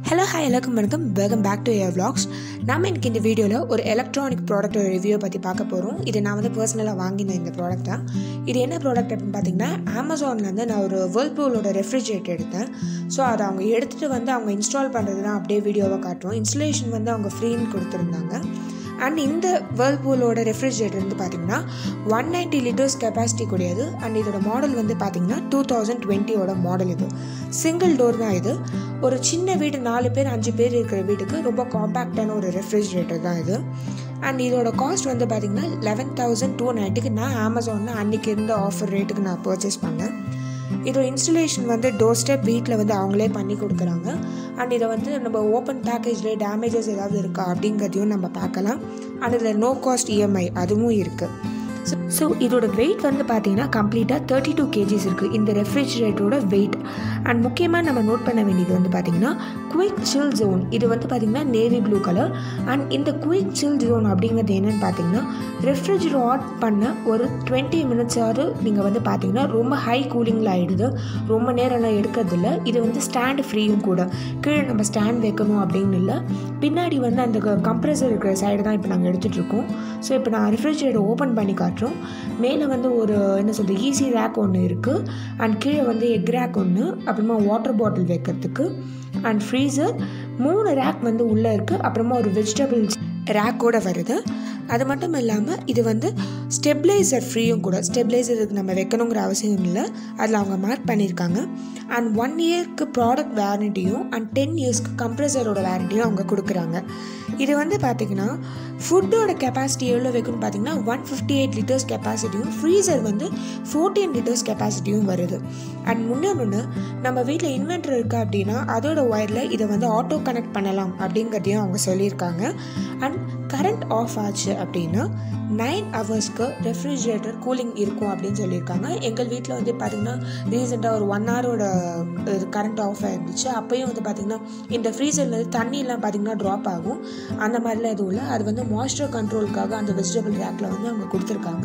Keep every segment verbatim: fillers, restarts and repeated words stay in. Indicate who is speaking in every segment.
Speaker 1: Hello, hi, welcome, welcome back to your vlogs. நாம இன்னைக்கு இந்த வீடியோல ஒரு எலக்ட்ரானிக் ப்ராடக்ட்டோட ரிவ்யூ பத்தி பார்க்க போறோம். இது நான் வந்து பர்சனலா வாங்கின இந்த ப்ராடக்ட்டா. இது என்ன ப்ராடக்ட் அப்படினு பாத்தீங்கன்னா Amazonல இருந்து நான் ஒரு whirlpoolோட ரெஃப்ரிஜரேட்டர் எடுத்தேன். சோ அதை அவங்க எடுத்துட்டு வந்து அவங்க இன்ஸ்டால் பண்றதுதான் அப்படியே வீடியோவா காட்டுறோம். இன்ஸ்டாலேஷன் வந்து அவங்க ஃப்ரீன்னு கொடுத்திருந்தாங்க. And இந்த whirlpoolோட ரெஃப்ரிஜரேட்டர் வந்து பாத்தீங்கன்னா one ninety liters capacity கூடியது. and இதோட மாடல் வந்து பாத்தீங்கன்னா twenty twenty ஓட மாடல் இது. சிங்கிள் டோர் தான் இது. ஒரு சின்ன வீடு நாலு பேர் அஞ்சு பேர் இருக்கிற வீட்டுக்கு ரொம்ப காம்பாக்டான ஒரு ரெஃப்ரிஜரேட்டர் தான் இது. அண்ட் இதோட காஸ்ட் வந்து பாத்தீங்கன்னா eleven thousand two hundred ninety க்கு நான் Amazonல அன்னைக்கு இருந்த ஆஃபர் ரேட்டுக்கு நான் பர்ச்சேஸ் பண்ணேன். இதோட இன்ஸ்டலேஷன் வந்து டோர் ஸ்டெப் வீட்டில் வந்து அவங்களே பண்ணி கொடுக்குறாங்க. அண்ட் இதை வந்து நம்ம ஓப்பன் பேக்கேஜில் டேமேஜஸ் ஏதாவது இருக்கா அப்படிங்கிறதையும் நம்ம பார்க்கலாம். அண்ட் இதில் நோ காஸ்ட் இஎம்ஐ அதுவும் இருக்குது. ஸோ ஸோ இதோட வெயிட் வந்து பார்த்தீங்கன்னா கம்ப்ளீட்டாக தேர்ட்டி டூ கேஜிஸ் இருக்குது இந்த ரெஃப்ரிஜரேட்டரோட வெயிட். அண்ட் முக்கியமாக நம்ம நோட் பண்ண வேண்டியது வந்து பார்த்தீங்கன்னா குயிக் சில் ஜோன். இது வந்து பார்த்தீங்கன்னா நேவி ப்ளூ கலர். அண்ட் இந்த குயிக் சில் ஜோன் அப்படிங்கிறது என்னென்னு பார்த்தீங்கன்னா ரெஃப்ரிஜரேட்டர் ஆன் பண்ண ஒரு டுவெண்ட்டி மினிட்ஸாவது நீங்கள் வந்து பார்த்தீங்கன்னா ரொம்ப ஹை கூலிங்கில் ஆகிடுது. ரொம்ப நேரம்லாம் எடுக்கிறதில்ல. இது வந்து ஸ்டாண்ட் ஃப்ரீயும் கூட. கீழே நம்ம ஸ்டாண்ட் வைக்கணும் அப்படின்னு இல்லை. பின்னாடி வந்து அந்த கம்ப்ரெசர் இருக்கிற சைடு தான் இப்போ நாங்கள் எடுத்துகிட்ருக்கோம். ஸோ இப்போ நான் ரெஃப்ரிஜரேட்டர் ஓப்பன் பண்ணி காட்டுறோம். மேலே வந்து ஒரு என்ன சொல்கிறது ஈஸி ரேக் ஒன்று இருக்குது. அண்ட் கீழே வந்து எக் ரேக் ஒன்று, அப்புறமா வாட்டர் பாட்டில் வைக்கிறதுக்கு அண்ட் ஃப்ரீசர் மூணு ரேக் வந்து உள்ளே இருக்குது. அப்புறமா ஒரு வெஜிடபிள்ஸ் ரேக்கோடு வருது. அது மட்டும் இல்லாமல் இது வந்து ஸ்டெபிளைசர் ஃப்ரீயும் கூட. ஸ்டெபிளைசருக்கு நம்ம வைக்கணுங்கிற அவசியம் இல்லை. அதில் அவங்க மார்க் பண்ணியிருக்காங்க. அண்ட் ஒன் இயர்க்கு ப்ராடக்ட் வாரண்டியும் அண்ட் டென் இயர்ஸ்க்கு கம்ப்ரெசரோட வாரண்டியும் அவங்க கொடுக்குறாங்க. இது வந்து பார்த்திங்கன்னா ஃபுட்டோட கெப்பாசிட்டி எவ்வளோ வைக்கணும்னு பார்த்தீங்கன்னா ஒன் ஃபிஃப்டி எயிட் லிட்டர்ஸ் கெப்பாசிட்டியும் ஃப்ரீசர் வந்து ஃபோர்டீன் லிட்டர்ஸ் கெப்பாசிட்டியும் வருது. அண்ட் முன்னொன்று நம்ம வீட்டில் இன்வெர்டர் இருக்குது அப்படின்னா அதோட ஒயரில் இதை வந்து ஆட்டோ கனெக்ட் பண்ணலாம் அப்படிங்கிறதையும் அவங்க சொல்லியிருக்காங்க. அண்ட் கரண்ட் ஆஃப் ஆச்சு அப்படின்னா நைன் ஹவர்ஸ்க்கு ரெஃப்ரிஜரேட்டர் கூலிங் இருக்கும் அப்படின்னு சொல்லியிருக்காங்க. எங்கள் வீட்டில் வந்து பார்த்திங்கன்னா ரீசெண்டாக ஒரு ஒன் ஹவரோட கரண்ட் ஆஃப் ஆகிருந்துச்சு. அப்போயும் வந்து பார்த்திங்கன்னா இந்த ஃப்ரீசரில் தண்ணியெலாம் பார்த்திங்கன்னா ட்ராப் ஆகும். அந்த மாதிரிலாம் எதுவும் இல்லை. அது வந்து மாய்ஸ்சர் கண்ட்ரோலுக்காக அந்த வெஜிடபிள் ரேக்கில் வந்து அவங்க கொடுத்துருக்காங்க.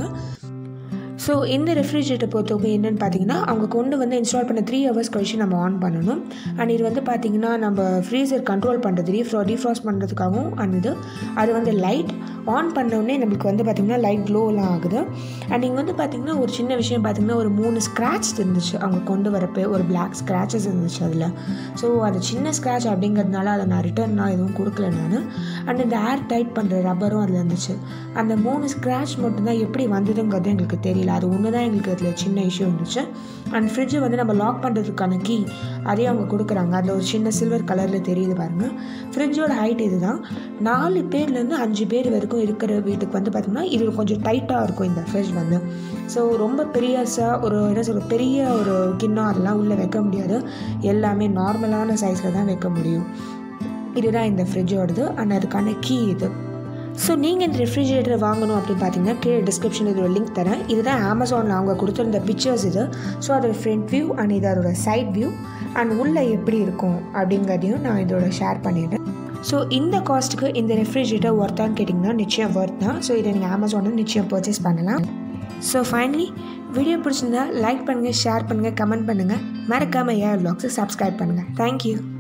Speaker 1: ஸோ இந்த ரெஃப்ரிஜரேட்டர் பொறுத்தவரைக்கும் என்னென்னு பார்த்தீங்கன்னா அவங்க கொண்டு வந்து இன்ஸ்டால் பண்ண த்ரீ ஹவர்ஸ் கழிச்சு நம்ம ஆன் பண்ணணும். அண்ட் இது வந்து பார்த்திங்கன்னா நம்ம ஃப்ரீசர் கண்ட்ரோல் பண்ணுறது ரீஃப்ரா டீஃப்ராஸ்ட் பண்ணுறதுக்காகவும் அண்ட் இது அது வந்து லைட் ஆன் பண்ணோடனே நம்மளுக்கு வந்து பார்த்திங்கன்னா லைட் க்ளோலாம் ஆகுது. அண்ட் இங்கே வந்து பார்த்திங்கன்னா ஒரு சின்ன விஷயம் பார்த்திங்கன்னா ஒரு மூணு ஸ்க்ராட்ச் இருந்துச்சு அவங்க கொண்டு வரப்போ. ஒரு பிளாக் ஸ்க்ராச்சஸ் இருந்துச்சு அதில். ஸோ அது சின்ன ஸ்க்ராட்ச் அப்படிங்கிறதுனால அதை நான் ரிட்டர்னாக எதுவும் கொடுக்கல நான். அண்ட் இந்த ஏர் டைட் பண்ணுற ரப்பரும் அதில் இருந்துச்சு. அந்த மூணு ஸ்க்ராட்ச் மட்டும்தான் எப்படி வந்ததுங்கிறது எங்களுக்கு தெரியல. அது ஒன்று தான் எங்களுக்கு அதில் சின்ன இஷ்யூ இருந்துச்சு. அண்ட் ஃப்ரிட்ஜை வந்து நம்ம லாக் பண்ணுறதுக்கான கீ அதையும் அவங்க கொடுக்குறாங்க. அதில் ஒரு சின்ன சில்வர் கலரில் தெரியுது பாருங்கள். ஃப்ரிட்ஜோட ஹைட் இது தான். நாலு பேர்லேருந்து அஞ்சு பேர் வரைக்கும் இருக்கிற வீட்டுக்கு வந்து பார்த்திங்கன்னா இது கொஞ்சம் டைட்டாக இருக்கும் இந்த ஃப்ரிட்ஜ் வந்து. ஸோ ரொம்ப பெரியஸாக ஒரு என்ன சொல்ற பெரிய ஒரு கிண்ணம் அதெல்லாம் உள்ளே வைக்க முடியாது. எல்லாமே நார்மலான சைஸில் தான் வைக்க முடியும். இதுதான் இந்த ஃப்ரிட்ஜோடது. அண்ட் அதுக்கான கீ இது. ஸோ நீங்கள் இந்த ரெஃப்ரிஜரேட்டர் வாங்கணும் அப்படின்னு பார்த்தீங்கன்னா கீழே டிஸ்கிரிப்ஷனில் இதோட லிங்க் தரேன். இதுதான் அமேசானில் அவங்க கொடுத்துருந்த பிக்சர்ஸ் இது. ஸோ அதோட ஃப்ரண்ட் வியூ அண்ட் இது அதோட சைட் வியூ அண்ட் உள்ளே எப்படி இருக்கும் அப்படிங்கிறதையும் நான் இதோட ஷேர் பண்ணிடுறேன். ஸோ இந்த காஸ்ட்டுக்கு இந்த ரெஃப்ரிஜரேட்டர் ஒர்த்தான்னு கேட்டிங்கன்னா நிச்சயம் ஒர்த் தான். ஸோ இதை நீங்கள் அமேசானில் நிச்சயம் பர்ச்சேஸ் பண்ணலாம். ஸோ ஃபைனலி வீடியோ பிடிச்சிருந்தா லைக் பண்ணுங்கள், ஷேர் பண்ணுங்கள், கமெண்ட் பண்ணுங்கள். மறக்காமல் ஏஆர் vlogs சப்ஸ்கிரைப் பண்ணுங்கள். தேங்க்யூ.